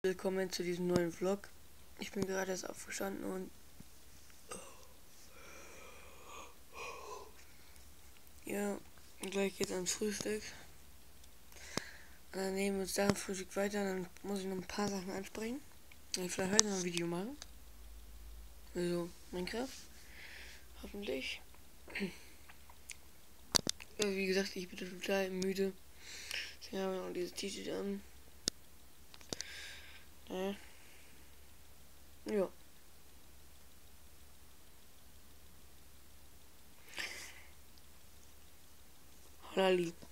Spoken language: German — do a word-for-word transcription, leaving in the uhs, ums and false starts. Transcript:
Willkommen zu diesem neuen Vlog. Ich bin gerade erst aufgestanden und ja, gleich geht's ans Frühstück. Und dann nehmen wir uns da Frühstück weiter. Dann muss ich noch ein paar Sachen ansprechen. Ich vielleicht heute noch ein Video machen. Also Minecraft. Hoffentlich. Ja, wie gesagt, ich bin total müde. Deswegen habe ich noch dieses T-Shirt an. Ja. Ja. Hollali.